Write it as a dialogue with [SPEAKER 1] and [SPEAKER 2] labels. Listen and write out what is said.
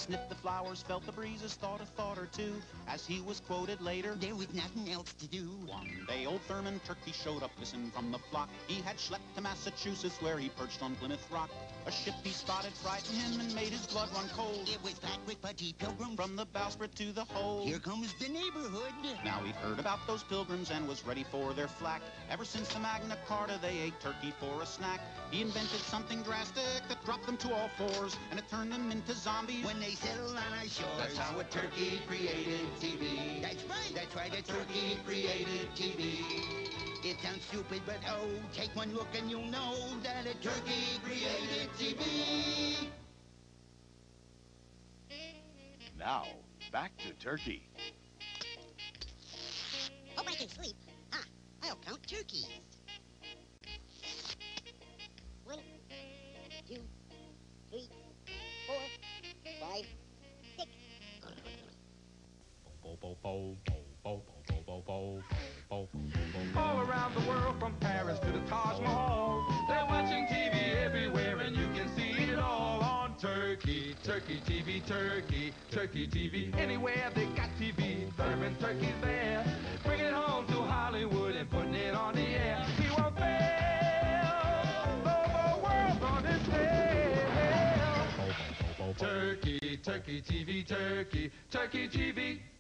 [SPEAKER 1] sniffed the flowers, felt the breezes, thought a thought or two. As he was quoted later,
[SPEAKER 2] there was nothing else to do.
[SPEAKER 1] one day old Thurman Turkey showed up missing from the flock. He had schlepped to Massachusetts where he perched on Plymouth Rock. A ship he spotted frightened him and made his blood run cold.
[SPEAKER 2] It was packed with pudgy pilgrims
[SPEAKER 1] from the bowsprit to the hold.
[SPEAKER 2] Here comes the neighborhood.
[SPEAKER 1] Now he'd heard about those pilgrims and was ready for their flack. Ever since the Magna Carta, they ate turkey for a snack. He invented something drastic that dropped them to all fours, and it turned them into zombies
[SPEAKER 2] when they settled on our shores.
[SPEAKER 1] That's how a turkey created TV.
[SPEAKER 2] That's right,
[SPEAKER 1] a turkey created TV.
[SPEAKER 2] It sounds stupid, but oh, take one look and you'll know that a turkey created TV.
[SPEAKER 3] Now, back to turkey.
[SPEAKER 2] Hope I can sleep. I'll count turkeys. 1, 2, 3, 4, 5, 6.
[SPEAKER 4] All around the world, from Paris to the Taj Mahal, they're watching TV everywhere, and you can see it all on Turkey. Turkey TV, Turkey, Turkey TV. Anywhere they got TV, serving turkeys there, bringing it home to Hollywood and putting it on the air. He won't fail, the whole world's on his tail. Turkey, Turkey TV, Turkey, Turkey TV.